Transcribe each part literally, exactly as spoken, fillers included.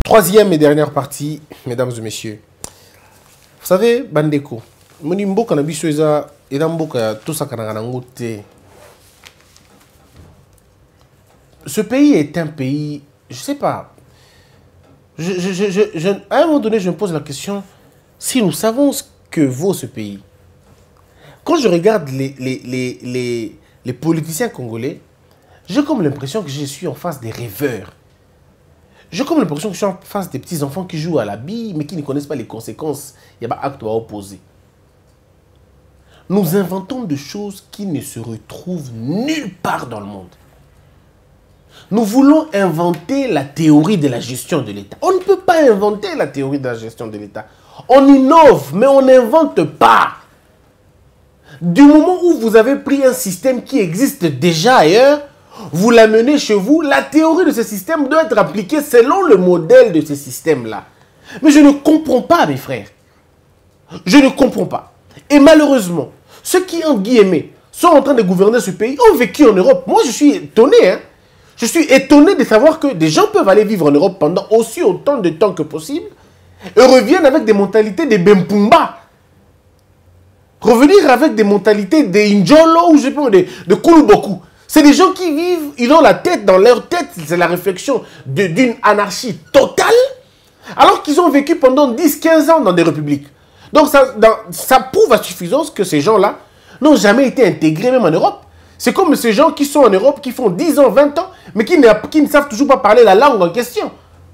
Troisième et dernière partie, mesdames et messieurs. Vous savez, Bandeko, moni mboka na biso eza eza mboka tout ça kananga ngote. Ce pays est un pays, je sais pas. Je, je, je, je, je, à un moment donné, je me pose la question si nous savons ce que vaut ce pays. Quand je regarde les, les, les, les, les politiciens congolais, j'ai comme l'impression que je suis en face des rêveurs. J'ai comme l'impression que je suis en face des petits enfants qui jouent à la bille, mais qui ne connaissent pas les conséquences. Il y a pas acte à opposer. Nous inventons des choses qui ne se retrouvent nulle part dans le monde. Nous voulons inventer la théorie de la gestion de l'État. On ne peut pas inventer la théorie de la gestion de l'État. On innove, mais on n'invente pas. Du moment où vous avez pris un système qui existe déjà ailleurs, vous l'amenez chez vous, la théorie de ce système doit être appliquée selon le modèle de ce système-là. Mais je ne comprends pas, mes frères. Je ne comprends pas. Et malheureusement, ceux qui, en guillemets, sont en train de gouverner ce pays ont vécu en Europe. Moi, je suis étonné, hein. Je suis étonné de savoir que des gens peuvent aller vivre en Europe pendant aussi autant de temps que possible et reviennent avec des mentalités de Bempumba. Revenir avec des mentalités de Injolo ou je sais pas, de, de Kuluboku. C'est des gens qui vivent, ils ont la tête, dans leur tête, c'est la réflexion d'une anarchie totale, alors qu'ils ont vécu pendant dix quinze ans dans des républiques. Donc ça, dans, ça prouve à suffisance que ces gens-là n'ont jamais été intégrés même en Europe. C'est comme ces gens qui sont en Europe, qui font dix ans, vingt ans, mais qui ne, qui ne savent toujours pas parler la langue en question.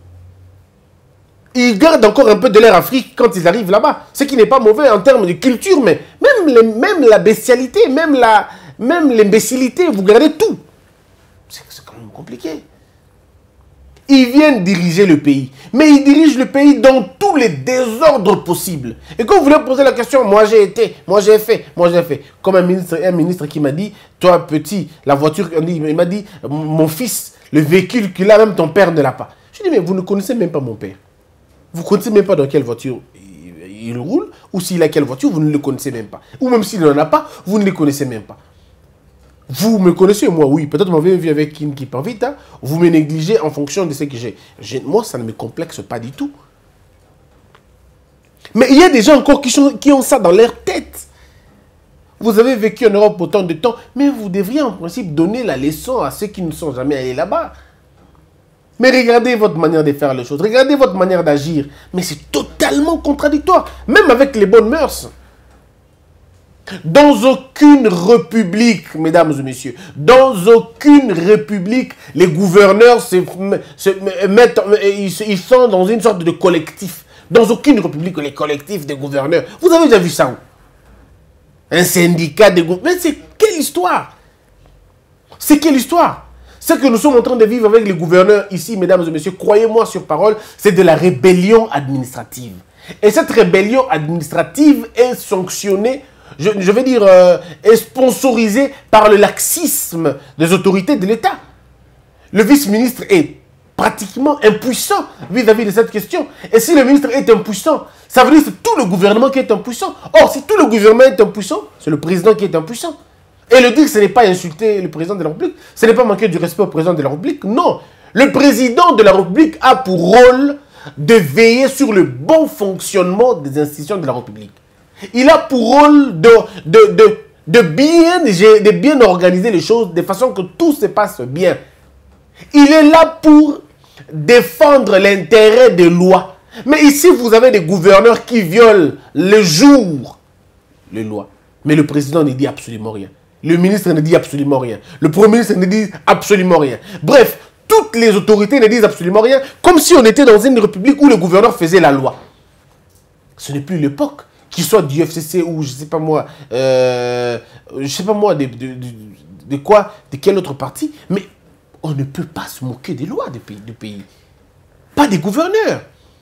Ils gardent encore un peu de l'air Afrique quand ils arrivent là-bas. Ce qui n'est pas mauvais en termes de culture, mais même, les, même la bestialité, même la... Même l'imbécilité, vous gardez tout. C'est quand même compliqué. Ils viennent diriger le pays. Mais ils dirigent le pays dans tous les désordres possibles. Et quand vous voulez poser la question, moi j'ai été, moi j'ai fait, moi j'ai fait. Comme un ministre, un ministre qui m'a dit, toi petit, la voiture, il m'a dit, mon fils, le véhicule qu'il a, même ton père ne l'a pas. Je dis, mais vous ne connaissez même pas mon père. Vous ne connaissez même pas dans quelle voiture il, il roule, ou s'il a quelle voiture, vous ne le connaissez même pas. Ou même s'il n'en a pas, vous ne le connaissez même pas. Vous me connaissez, moi, oui. Peut-être que vous m'avez vu avec une qui part vite. Hein? Vous me négligez en fonction de ce que j'ai. Moi, ça ne me complexe pas du tout. Mais il y a des gens encore qui, sont, qui ont ça dans leur tête. Vous avez vécu en Europe autant de temps, mais vous devriez en principe donner la leçon à ceux qui ne sont jamais allés là-bas. Mais regardez votre manière de faire les choses. Regardez votre manière d'agir. Mais c'est totalement contradictoire. Même avec les bonnes mœurs. Dans aucune république, mesdames et messieurs, dans aucune république, les gouverneurs se, se mettent, ils, ils sont dans une sorte de collectif. Dans aucune république, les collectifs des gouverneurs. Vous avez déjà vu ça où? Un syndicat de gouverneurs. Mais c'est quelle histoire? C'est quelle histoire? Ce que nous sommes en train de vivre avec les gouverneurs ici, mesdames et messieurs, croyez-moi sur parole, c'est de la rébellion administrative. Et cette rébellion administrative est sanctionnée, Je, je vais dire, euh, est sponsorisé par le laxisme des autorités de l'État. Le vice-ministre est pratiquement impuissant vis-à-vis de cette question. Et si le ministre est impuissant, ça veut dire que c'est tout le gouvernement qui est impuissant. Or, si tout le gouvernement est impuissant, c'est le président qui est impuissant. Et le dire, ce n'est pas insulter le président de la République, ce n'est pas manquer du respect au président de la République, non. Le président de la République a pour rôle de veiller sur le bon fonctionnement des institutions de la République. Il a pour rôle de, de, de, de, bien, de bien organiser les choses de façon que tout se passe bien. Il est là pour défendre l'intérêt des lois. Mais ici, vous avez des gouverneurs qui violent le jour les lois. Mais le président ne dit absolument rien. Le ministre ne dit absolument rien. Le premier ministre ne dit absolument rien. Bref, toutes les autorités ne disent absolument rien, comme si on était dans une république où le gouverneur faisait la loi. Ce n'est plus l'époque. Qu'il soit du F C C ou je sais pas moi, euh, je sais pas moi, de, de, de, de quoi, de quel autre parti, mais on ne peut pas se moquer des lois du pays, du pays. Pas des gouverneurs.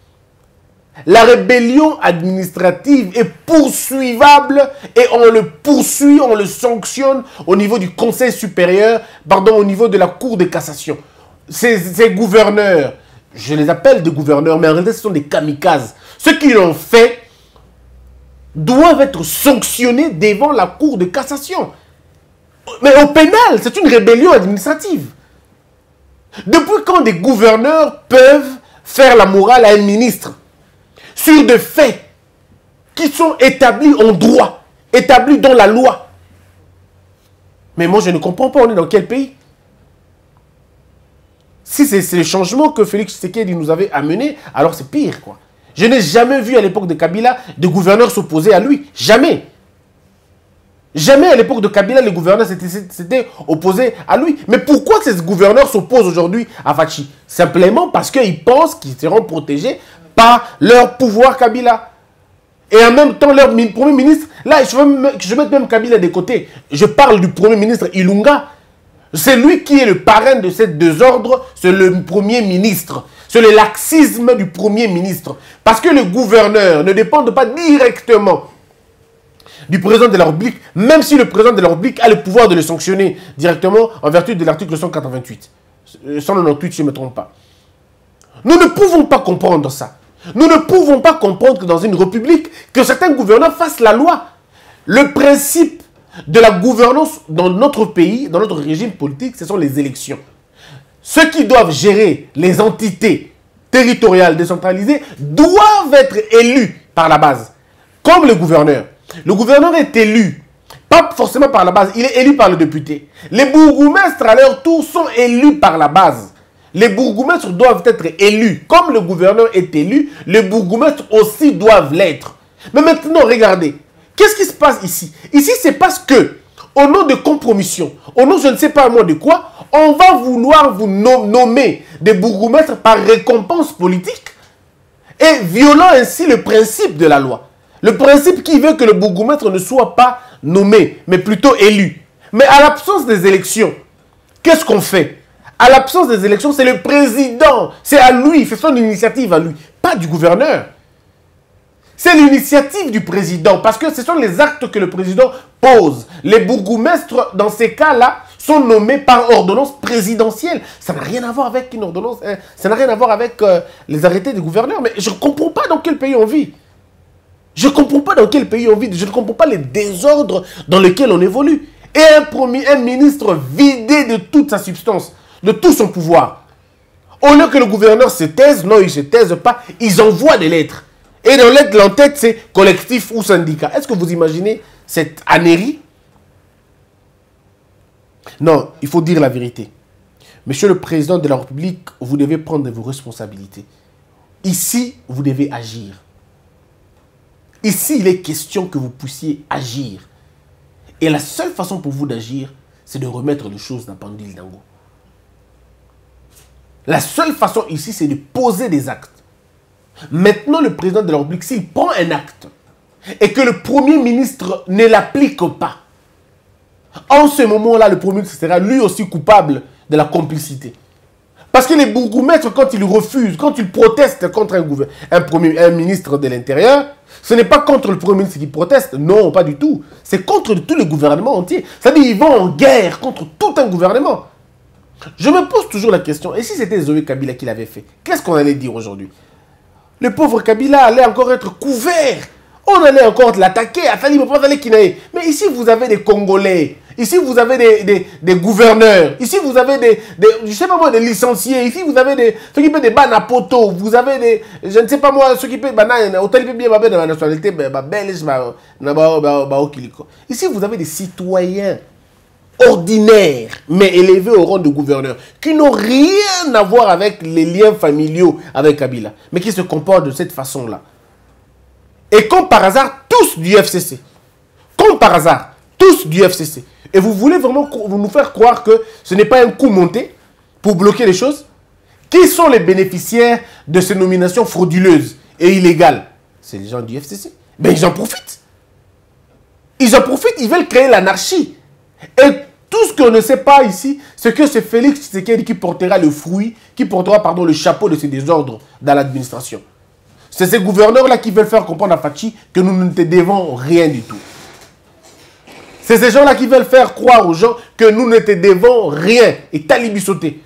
La rébellion administrative est poursuivable et on le poursuit, on le sanctionne au niveau du Conseil supérieur, pardon, au niveau de la Cour de cassation. Ces, ces gouverneurs, je les appelle des gouverneurs, mais en réalité ce sont des kamikazes. Ceux qui l'ont fait doivent être sanctionnés devant la Cour de cassation. Mais au pénal, c'est une rébellion administrative. Depuis quand des gouverneurs peuvent faire la morale à un ministre sur des faits qui sont établis en droit, établis dans la loi. Mais moi, je ne comprends pas, on est dans quel pays? Si c'est le changement que Félix Tshisekedi nous avait amené, alors c'est pire, quoi. Je n'ai jamais vu à l'époque de Kabila des gouverneurs s'opposer à lui. Jamais. Jamais à l'époque de Kabila, les gouverneurs s'étaient opposés à lui. Mais pourquoi ces gouverneurs s'opposent aujourd'hui à Fachi? Simplement parce qu'ils pensent qu'ils seront protégés par leur pouvoir Kabila. Et en même temps, leur premier ministre, là, je veux, je veux mettre même Kabila de côté. Je parle du premier ministre Ilunga. C'est lui qui est le parrain de ce désordre, c'est le premier ministre. C'est le laxisme du premier ministre. Parce que les gouverneurs ne dépendent pas directement du président de la République, même si le président de la République a le pouvoir de le sanctionner directement en vertu de l'article cent quatre-vingt-huit. cent quatre-vingt-huit, si je ne me trompe pas. Nous ne pouvons pas comprendre ça. Nous ne pouvons pas comprendre que dans une république, que certains gouverneurs fassent la loi. Le principe de la gouvernance dans notre pays, dans notre régime politique, ce sont les élections. Ceux qui doivent gérer les entités territoriales décentralisées doivent être élus par la base, comme le gouverneur. Le gouverneur est élu, pas forcément par la base, il est élu par le député. Les bourgmestres, à leur tour, sont élus par la base. Les bourgmestres doivent être élus. Comme le gouverneur est élu, les bourgmestres aussi doivent l'être. Mais maintenant, regardez. Qu'est-ce qui se passe ici? Ici, c'est parce que, au nom de compromission, au nom je ne sais pas moi de quoi, on va vouloir vous nommer des bourgmestres par récompense politique et violant ainsi le principe de la loi. Le principe qui veut que le bourgmestre ne soit pas nommé, mais plutôt élu. Mais à l'absence des élections, qu'est-ce qu'on fait? À l'absence des élections, c'est le président. C'est à lui, c'est son initiative à lui, pas du gouverneur. C'est l'initiative du président, parce que ce sont les actes que le président pose. Les bourgmestres, dans ces cas-là, sont nommés par ordonnance présidentielle. Ça n'a rien à voir avec une ordonnance, hein, ça n'a rien à voir avec euh, les arrêtés des gouverneurs. Mais je ne comprends pas dans quel pays on vit. Je ne comprends pas dans quel pays on vit. Je ne comprends pas les désordres dans lesquels on évolue. Et un, premier, un ministre vidé de toute sa substance, de tout son pouvoir. Au lieu que le gouverneur se taise, non, il ne se taise pas, ils envoient des lettres. Et dans lettre, l'entête, c'est collectif ou syndicat. Est-ce que vous imaginez cette anérie? Non, il faut dire la vérité. Monsieur le Président de la République, vous devez prendre vos responsabilités. Ici, vous devez agir. Ici, il est question que vous puissiez agir. Et la seule façon pour vous d'agir, c'est de remettre les choses dans Pandil Dango. La seule façon ici, c'est de poser des actes. Maintenant, le président de la République, s'il prend un acte et que le Premier ministre ne l'applique pas, en ce moment-là, le Premier ministre sera lui aussi coupable de la complicité. Parce que les bourgmestres, quand ils refusent, quand ils protestent contre un, un, premier, un ministre de l'Intérieur, ce n'est pas contre le Premier ministre qui proteste, non, pas du tout. C'est contre tout le gouvernement entier. C'est-à-dire qu'ils vont en guerre contre tout un gouvernement. Je me pose toujours la question, et si c'était Zoé Kabila qui l'avait fait, qu'est-ce qu'on allait dire aujourd'hui? Le pauvre Kabila allait encore être couvert. On allait encore l'attaquer. Mais ici, vous avez des Congolais. Ici, vous avez des, des, des gouverneurs. Ici, vous avez des, des, je sais pas moi, des licenciés. Ici, vous avez des, ceux qui paient des banapoto. Vous avez des, je ne sais pas moi, ceux qui paient des la nationalité belge. Ici, vous avez des citoyens ordinaires, mais élevés au rang de gouverneurs, qui n'ont rien à voir avec les liens familiaux avec Kabila, mais qui se comportent de cette façon-là. Et comme par hasard, tous du F C C. Comme par hasard, tous du F C C. Et vous voulez vraiment nous faire croire que ce n'est pas un coup monté pour bloquer les choses? Qui sont les bénéficiaires de ces nominations frauduleuses et illégales? C'est les gens du F C C. Ben ils en profitent. Ils en profitent, ils veulent créer l'anarchie. Et tout ce qu'on ne sait pas ici, c'est que c'est Félix Tshisekedi qui portera le fruit, qui portera pardon, le chapeau de ces désordres dans l'administration. C'est ces gouverneurs-là qui veulent faire comprendre à Fachi que nous ne te devons rien du tout. C'est ces gens-là qui veulent faire croire aux gens que nous ne te devons rien. Et talibisoté.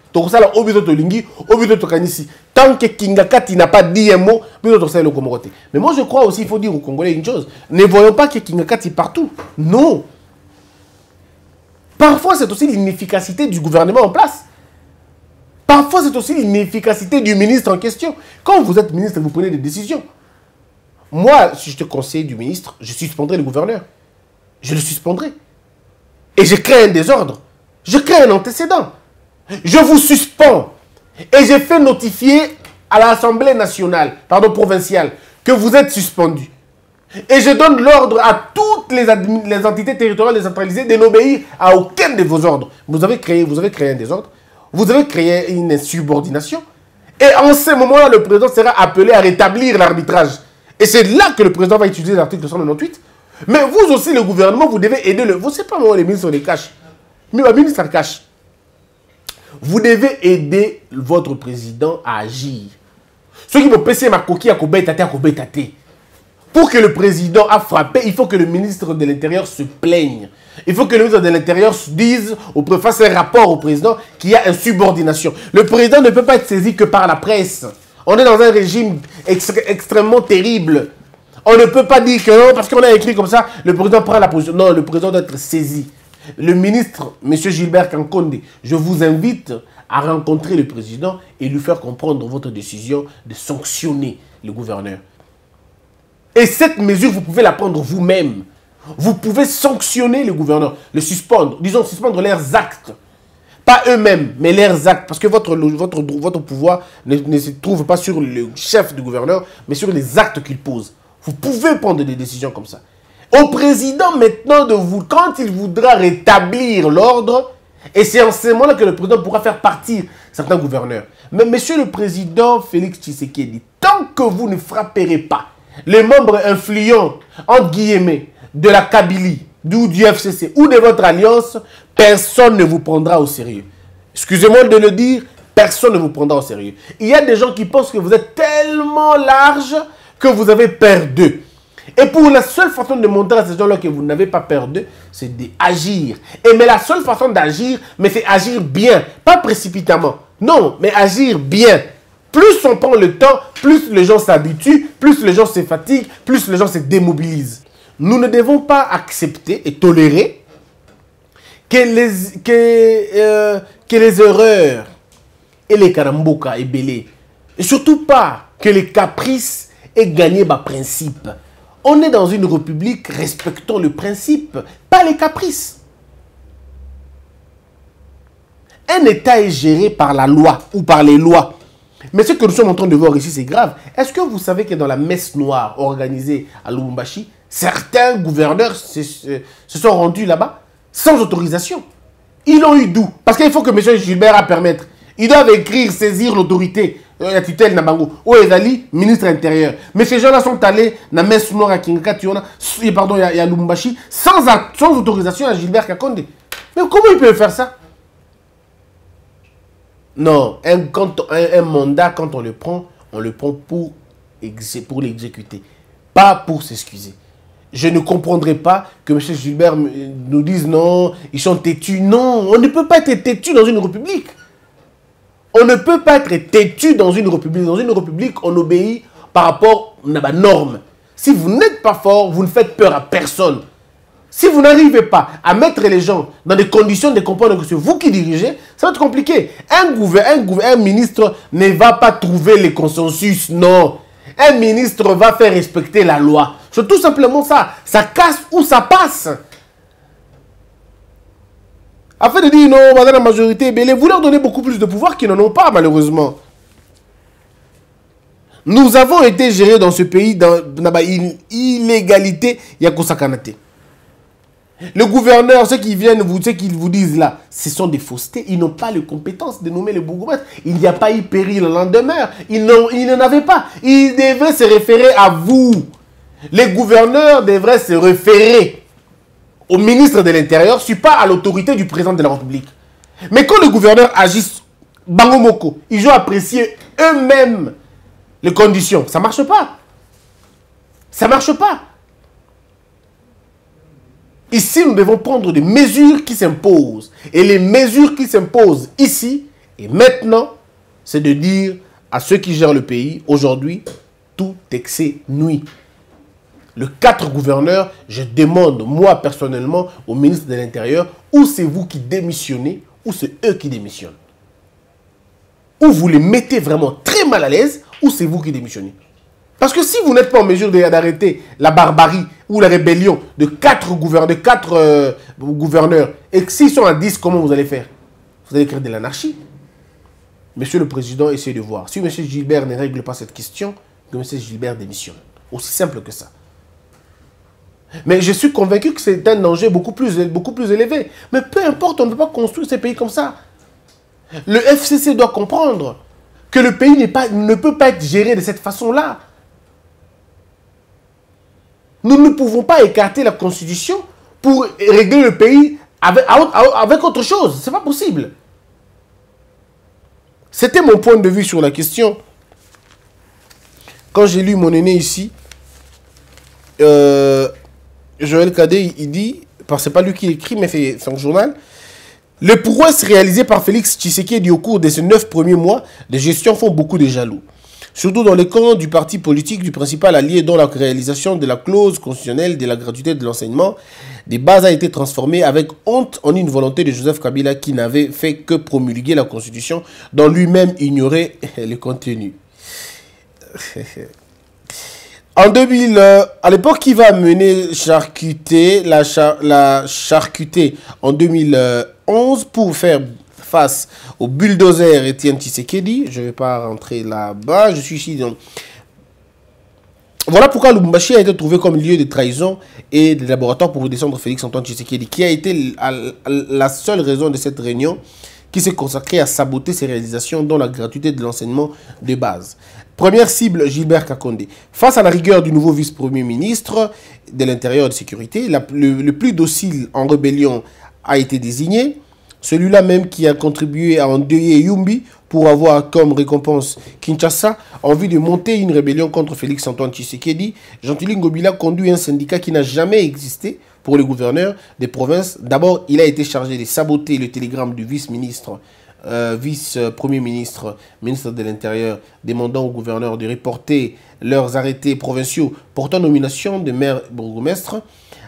Tant que Kingakati n'a pas dit un mot, mais moi je crois aussi, il faut dire aux Congolais une chose. Ne voyons pas que Kingakati partout. Non. Parfois, c'est aussi l'inefficacité du gouvernement en place. Parfois, c'est aussi l'inefficacité du ministre en question. Quand vous êtes ministre, vous prenez des décisions. Moi, si je te conseille du ministre, je suspendrai le gouverneur. Je le suspendrai. Et je crée un désordre. Je crée un antécédent. Je vous suspends. Et j'ai fait notifier à l'Assemblée nationale, pardon, provinciale, que vous êtes suspendu. Et je donne l'ordre à toutes les, les entités territoriales décentralisées de n'obéir à aucun de vos ordres. Vous avez créé, vous avez créé un désordre. Vous avez créé une insubordination. Et en ce moment-là, le président sera appelé à rétablir l'arbitrage. Et c'est là que le président va utiliser l'article cent quatre-vingt-dix-huit. Mais vous aussi, le gouvernement, vous devez aider le... Vous ne savez pas moi, les ministres les cachent. Mais le ministre le cache. Vous devez aider votre président à agir. Ceux qui vont passer ma coquille à Kobetate à Kobetate. Pour que le président a frappé, il faut que le ministre de l'Intérieur se plaigne. Il faut que le ministre de l'Intérieur dise, au fasse un rapport au président qu'il y a une subordination. Le président ne peut pas être saisi que par la presse. On est dans un régime extré extrêmement terrible. On ne peut pas dire que non, parce qu'on a écrit comme ça, le président prend la position. Non, le président doit être saisi. Le ministre, M. Gilbert Kankonde, je vous invite à rencontrer le président et lui faire comprendre votre décision de sanctionner le gouverneur. Et cette mesure, vous pouvez la prendre vous-même. Vous pouvez sanctionner le gouverneur, le suspendre, disons suspendre leurs actes. Pas eux-mêmes, mais leurs actes. Parce que votre, votre, votre pouvoir ne, ne se trouve pas sur le chef du gouverneur, mais sur les actes qu'il pose. Vous pouvez prendre des décisions comme ça. Au président maintenant, de vous, quand il voudra rétablir l'ordre, et c'est en ce moment-là que le président pourra faire partir certains gouverneurs. Mais monsieur le président Félix Tshisekedi, tant que vous ne frapperez pas les membres influents, entre guillemets, de la Kabylie, du, du F C C ou de votre alliance, personne ne vous prendra au sérieux. Excusez-moi de le dire, personne ne vous prendra au sérieux. Il y a des gens qui pensent que vous êtes tellement large que vous avez peur d'eux. Et pour la seule façon de montrer à ces gens-là que vous n'avez pas peur d'eux, c'est d'agir. Et mais la seule façon d'agir, mais c'est agir bien, pas précipitamment. Non, mais agir bien. Plus on prend le temps, plus les gens s'habituent, plus les gens se fatiguent, plus les gens se démobilisent. Nous ne devons pas accepter et tolérer que les, que, euh, que les erreurs et les karamboka et belé, et surtout pas que les caprices aient gagné par principe. On est dans une république, respectons le principe, pas les caprices. Un État est géré par la loi ou par les lois. Mais ce que nous sommes en train de voir ici, c'est grave. Est-ce que vous savez que dans la messe noire organisée à Lubumbashi, certains gouverneurs se, se, se sont rendus là-bas sans autorisation? Ils l'ont eu d'où? Parce qu'il faut que M. Gilbert a permettre. Ils doivent écrire, saisir l'autorité, euh, la tutelle Nabango, ou Ezali, ministre intérieur. Mais ces gens-là sont allés dans la messe noire à Kingakationa, pardon, à, à Lubumbashi, sans, sans autorisation à Gilbert Kakonde. Mais comment ils peuvent faire ça? Non, un, quand, un, un mandat, quand on le prend, on le prend pour, pour l'exécuter, pas pour s'excuser. Je ne comprendrai pas que M. Gilbert nous dise non, ils sont têtus. Non, on ne peut pas être têtu dans une république. On ne peut pas être têtu dans une république. Dans une république, on obéit par rapport à la norme. Si vous n'êtes pas fort, vous ne faites peur à personne. Si vous n'arrivez pas à mettre les gens dans des conditions de comprendre que c'est vous qui dirigez, ça va être compliqué. Un, gouvernement, un, un ministre ne va pas trouver les consensus, non. Un ministre va faire respecter la loi. C'est tout simplement ça. Ça casse ou ça passe. Afin de dire non, madame la majorité, vous leur donnez beaucoup plus de pouvoir qu'ils n'en ont pas, malheureusement. Nous avons été gérés dans ce pays dans une illégalité Yakosakanate. Le gouverneur, ceux qui viennent, vous, ceux qui vous disent là, ce sont des faussetés. Ils n'ont pas les compétences de nommer le bourgmestre. Il n'y a pas eu péril le lendemain. Ils n'en avaient pas. Ils devaient se référer à vous. Les gouverneurs devraient se référer au ministre de l'Intérieur, je ne suis pas à l'autorité du président de la République. Mais quand les gouverneurs agissent, bangomoko, ils ont apprécié eux-mêmes les conditions. Ça ne marche pas. Ça ne marche pas. Ici, nous devons prendre des mesures qui s'imposent. Et les mesures qui s'imposent ici et maintenant, c'est de dire à ceux qui gèrent le pays, aujourd'hui, tout excès nuit. Le quatre gouverneurs, je demande, moi personnellement, au ministre de l'Intérieur, ou c'est vous qui démissionnez, ou c'est eux qui démissionnent. ou vous les mettez vraiment très mal à l'aise, ou c'est vous qui démissionnez. Parce que si vous n'êtes pas en mesure d'arrêter la barbarie ou la rébellion de quatre gouverneurs, de quatre, euh, gouverneurs, et que s'ils sont à dix, comment vous allez faire? Vous allez créer de l'anarchie. Monsieur le Président, essayez de voir. Si M. Gilbert ne règle pas cette question, que M. Gilbert démissionne. Aussi simple que ça. Mais je suis convaincu que c'est un danger beaucoup plus, beaucoup plus élevé. Mais peu importe, on ne peut pas construire ces pays comme ça. Le F C C doit comprendre que le pays n'est pas, ne peut pas être géré de cette façon-là. Nous ne pouvons pas écarter la Constitution pour régler le pays avec, avec autre chose. Ce n'est pas possible. C'était mon point de vue sur la question. Quand j'ai lu mon aîné ici, euh, Joël Cadet, il dit, parce que ce n'est pas lui qui écrit, mais c'est son journal, les prouesses réalisées par Félix Tshisekedi au cours de ces neuf premiers mois de gestion font beaucoup de jaloux. Surtout dans les camps du parti politique du principal allié dont la réalisation de la clause constitutionnelle de la gratuité de l'enseignement des bases a été transformée avec honte en une volonté de Joseph Kabila qui n'avait fait que promulguer la Constitution dont lui-même ignorait le contenu. En deux mille, euh, à l'époque, qui va mener charcuter, la, char, la charcuter en deux mille onze pour faire face au bulldozer Étienne Tshisekedi. Je ne vais pas rentrer là-bas, je suis ici. Donc... Voilà pourquoi Lubumbashi a été trouvé comme lieu de trahison et de laboratoire pour redescendre Félix Antoine Tshisekedi, qui a été la seule raison de cette réunion qui s'est consacrée à saboter ses réalisations dont la gratuité de l'enseignement de base. Première cible, Gilbert Kakonde. Face à la rigueur du nouveau vice-premier ministre de l'Intérieur et de Sécurité, la, le, le plus docile en rébellion a été désigné. Celui-là même qui a contribué à endeuiller Yumbi pour avoir comme récompense Kinshasa, envie de monter une rébellion contre Félix Antoine Tshisekedi. Gentilin Ngobila conduit un syndicat qui n'a jamais existé pour le gouverneur des provinces. D'abord, il a été chargé de saboter le télégramme du vice-ministre, euh, vice-premier ministre, ministre de l'Intérieur, demandant au gouverneur de reporter leurs arrêtés provinciaux portant nomination de maire bourgmestre,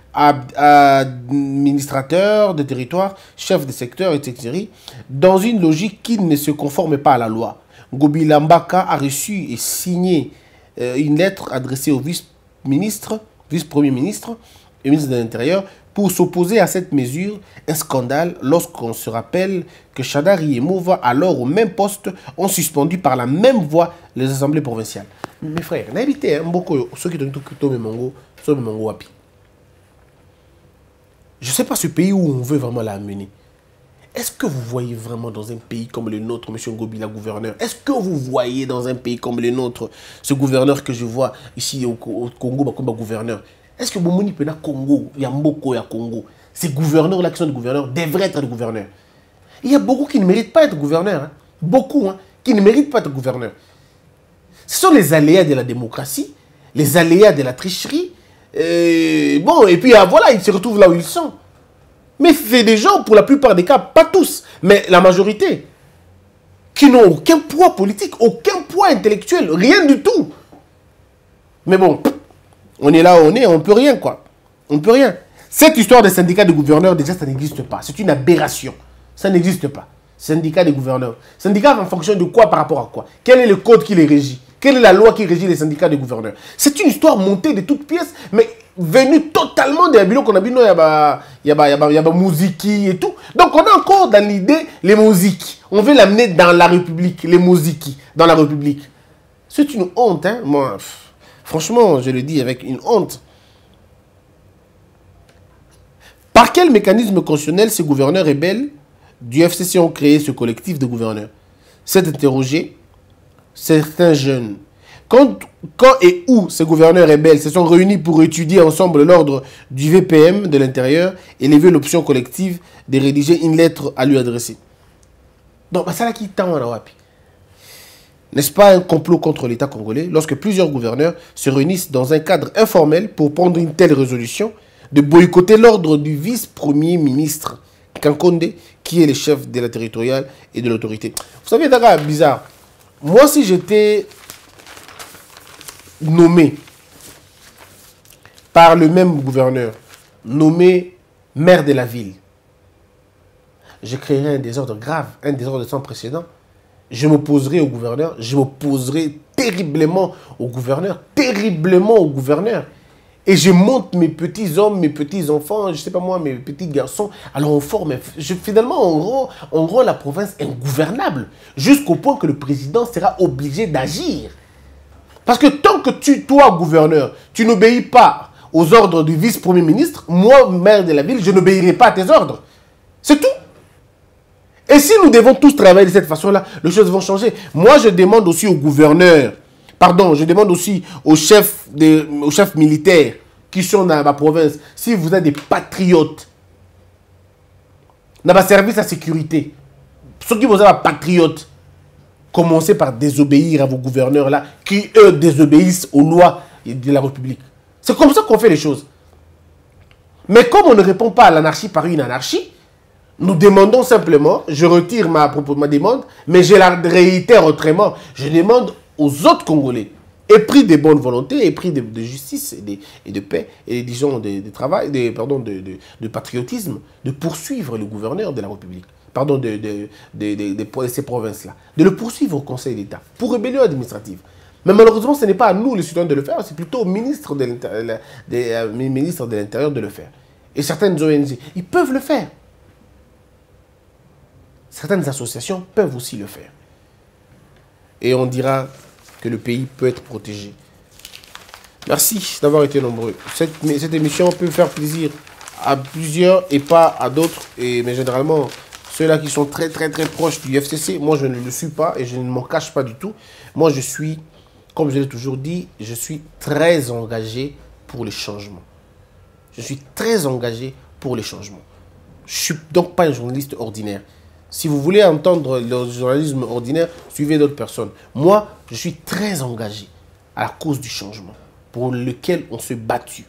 administrateur de territoire, chef de secteur, et cetera, dans une logique qui ne se conforme pas à la loi. Ngobila Mbaka a reçu et signé euh, une lettre adressée au vice-ministre, vice-premier ministre et ministre de l'Intérieur pour s'opposer à cette mesure, un scandale lorsqu'on se rappelle que Chadari et Mouva, alors au même poste, ont suspendu par la même voie les assemblées provinciales. Mes frères, n'habitez beaucoup ceux qui ont tout Mongo, ceux qui ont wapi. Je ne sais pas ce pays où on veut vraiment l'amener. Est-ce que vous voyez vraiment dans un pays comme le nôtre, M. Ngobila, gouverneur? Est-ce que vous voyez dans un pays comme le nôtre, ce gouverneur que je vois ici au, au Congo, comme gouverneur? Est-ce que Bomoni Pena Congo, Yamboko ya Congo, ces gouverneurs-là qui sont des gouverneurs devraient être des gouverneurs? Il y a beaucoup qui ne méritent pas d'être gouverneurs. Hein. Beaucoup hein, qui ne méritent pas d'être gouverneurs. Ce sont les aléas de la démocratie, les aléas de la tricherie. Et bon, et puis voilà, ils se retrouvent là où ils sont. Mais c'est des gens, pour la plupart des cas, pas tous, mais la majorité, qui n'ont aucun poids politique, aucun poids intellectuel, rien du tout. Mais bon, on est là où on est, on ne peut rien, quoi. On ne peut rien. Cette histoire des syndicats de gouverneurs, déjà, ça n'existe pas. C'est une aberration. Ça n'existe pas. Syndicat des gouverneurs. Syndicat en fonction de quoi par rapport à quoi? Quel est le code qui les régit? Quelle est la loi qui régit les syndicats de gouverneurs? C'est une histoire montée de toutes pièces, mais venue totalement des habilos qu'on a vu, il y a il y a Mouziki et tout. Donc on est encore dans l'idée, les Mouziki. On veut l'amener dans la République, les Mouziki, dans la République. C'est une honte, hein. Moi, franchement, je le dis avec une honte. Par quel mécanisme constitutionnel ces gouverneurs rebelles du F C C ont créé ce collectif de gouverneurs? C'est interrogé certains jeunes. Quand, quand et où ces gouverneurs rebelles se sont réunis pour étudier ensemble l'ordre du V P M de l'intérieur et lever l'option collective de rédiger une lettre à lui adresser. Donc, ça là qui tend à la wapi. N'est-ce pas un complot contre l'État congolais lorsque plusieurs gouverneurs se réunissent dans un cadre informel pour prendre une telle résolution de boycotter l'ordre du vice-premier ministre Kankonde, qui est le chef de la territoriale et de l'autorité. Vous savez, d'accord, bizarre. Moi, si j'étais nommé par le même gouverneur, nommé maire de la ville, je créerais un désordre grave, un désordre sans précédent. je m'opposerai au gouverneur, je m'opposerai terriblement au gouverneur, terriblement au gouverneur. Et je monte mes petits hommes, mes petits enfants, je sais pas moi, mes petits garçons. Alors on forme, je, finalement on rend, on rend la province ingouvernable, jusqu'au point que le président sera obligé d'agir. Parce que tant que tu, toi gouverneur, tu n'obéis pas aux ordres du vice-premier ministre, moi, maire de la ville, je n'obéirai pas à tes ordres. C'est tout. Et si nous devons tous travailler de cette façon-là, les choses vont changer. Moi, je demande aussi au gouverneur, pardon, je demande aussi aux chefs, de, aux chefs militaires qui sont dans ma province, si vous êtes des patriotes, dans ma service à sécurité, ceux qui vous êtes des patriotes, commencez par désobéir à vos gouverneurs là, qui eux désobéissent aux lois de la République. C'est comme ça qu'on fait les choses. Mais comme on ne répond pas à l'anarchie par une anarchie, nous demandons simplement, je retire ma, ma demande, mais je la réitère autrement. Je demande aux autres Congolais, épris de bonne volonté, épris de, de justice et de, et de paix, et disons de, de travail, de, pardon, de, de, de patriotisme, de poursuivre le gouverneur de la République, pardon, de, de, de, de, de, de ces provinces-là, de le poursuivre au Conseil d'État pour rébellion administrative. Mais malheureusement, ce n'est pas à nous, les citoyens, de le faire, c'est plutôt au ministre de l'Intérieur de, de le faire. Et certaines O N G, ils peuvent le faire. Certaines associations peuvent aussi le faire. Et on dira que le pays peut être protégé. Merci d'avoir été nombreux. Cette, cette émission peut faire plaisir à plusieurs et pas à d'autres. Mais généralement, ceux-là qui sont très très très proches du F C C, moi je ne le suis pas et je ne m'en cache pas du tout. Moi je suis, comme je l'ai toujours dit, je suis très engagé pour le changement. Je suis très engagé pour le changement. Je ne suis donc pas un journaliste ordinaire. Si vous voulez entendre le journalisme ordinaire, suivez d'autres personnes. Moi, je suis très engagé à la cause du changement pour lequel on s'est battu.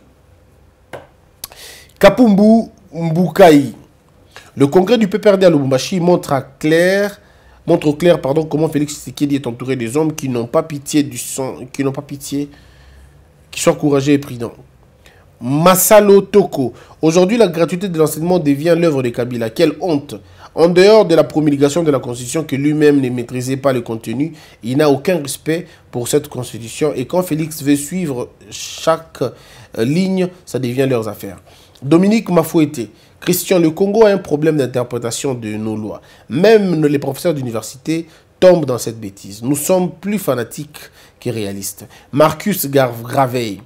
Kapumbu Mbukai. Le congrès du P P R D à Lubumbashi montre, à clair, montre au clair pardon, comment Félix Tshisekedi est entouré des hommes qui n'ont pas pitié du sang, qui n'ont pas pitié, qui sont courageux et prudents. Masalo Toko. Aujourd'hui, la gratuité de l'enseignement devient l'œuvre de Kabila. Quelle honte! En dehors de la promulgation de la Constitution que lui-même ne maîtrisait pas le contenu, il n'a aucun respect pour cette Constitution. Et quand Félix veut suivre chaque euh, ligne, ça devient leurs affaires. Dominique Mafouete. Christian, le Congo a un problème d'interprétation de nos lois. Même les professeurs d'université tombent dans cette bêtise. Nous sommes plus fanatiques que réalistes. Marcus Graveil.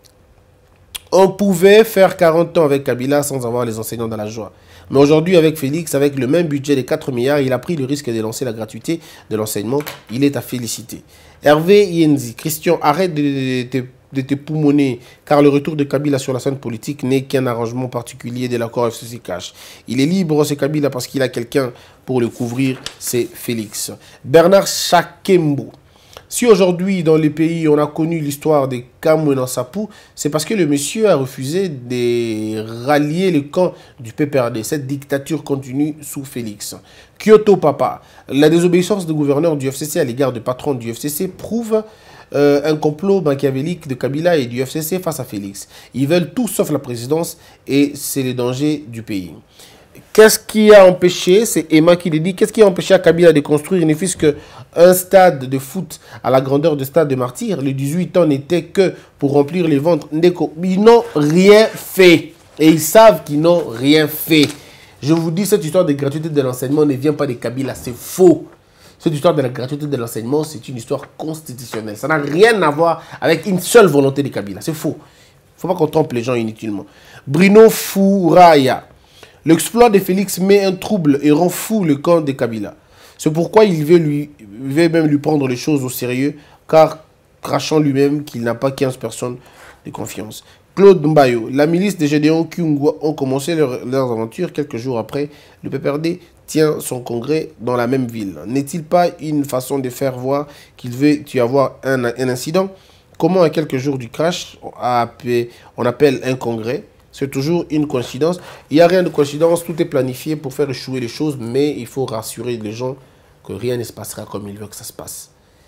On pouvait faire quarante ans avec Kabila sans avoir les enseignants dans la joie. Mais aujourd'hui, avec Félix, avec le même budget de quatre milliards, il a pris le risque de lancer la gratuité de l'enseignement. Il est à féliciter. Hervé Yenzi. Christian, arrête de te, de te poumonner, car le retour de Kabila sur la scène politique n'est qu'un arrangement particulier de l'accord F C C cash. Il est libre, c'est Kabila, parce qu'il a quelqu'un pour le couvrir, c'est Félix. Bernard Chakembo. Si aujourd'hui, dans les pays, on a connu l'histoire des Kamwena Sapou, c'est parce que le monsieur a refusé de rallier le camp du P P R D. Cette dictature continue sous Félix. Kyoto Papa. La désobéissance du gouverneur du F C C à l'égard du patron du F C C prouve euh, un complot machiavélique de Kabila et du F C C face à Félix. Ils veulent tout sauf la présidence et c'est le danger du pays. Qu'est-ce qui a empêché, c'est Emma qui le dit, qu'est-ce qui a empêché à Kabila de construire ne fût-ce qu'un stade de foot à la grandeur de stade de Martyrs? Les dix-huit ans n'étaient que pour remplir les ventres. Ils n'ont rien fait. Et ils savent qu'ils n'ont rien fait. Je vous dis, cette histoire de gratuité de l'enseignement ne vient pas de Kabila, c'est faux. Cette histoire de la gratuité de l'enseignement, c'est une histoire constitutionnelle. Ça n'a rien à voir avec une seule volonté de Kabila. C'est faux. Il ne faut pas qu'on trompe les gens inutilement. Bruno Fouraya. L'exploit de Félix met un trouble et rend fou le camp de Kabila. C'est pourquoi il veut, lui, veut même lui prendre les choses au sérieux, car crachant lui-même qu'il n'a pas quinze personnes de confiance. Claude Mbayo, la milice des Gédéons Kyungwa ont commencé leur, leurs aventures quelques jours après. Le P P R D tient son congrès dans la même ville. N'est-il pas une façon de faire voir qu'il veut y avoir un, un incident? Comment à quelques jours du crash, on appelle un congrès? C'est toujours une coïncidence. Il n'y a rien de coïncidence, tout est planifié pour faire échouer les choses, mais il faut rassurer les gens que rien ne se passera comme ils veulent que ça se passe.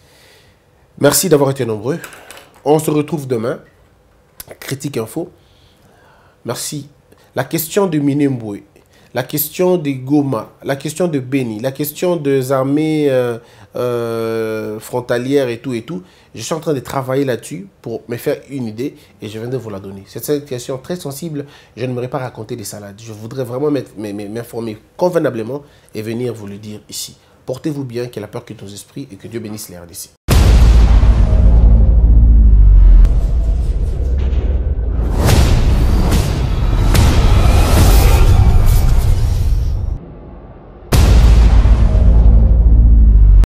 Merci d'avoir été nombreux. On se retrouve demain. Critique Info. Merci. La question de Minembwe. la question des Goma, la question de Beni, la question des armées euh, euh, frontalières et tout et tout. Je suis en train de travailler là-dessus pour me faire une idée et je viens de vous la donner. C'est une question très sensible. Je n'aimerais pas raconter des salades. Je voudrais vraiment m'informer convenablement et venir vous le dire ici. Portez-vous bien, que la peur quitte nos esprits et que Dieu bénisse les R D C.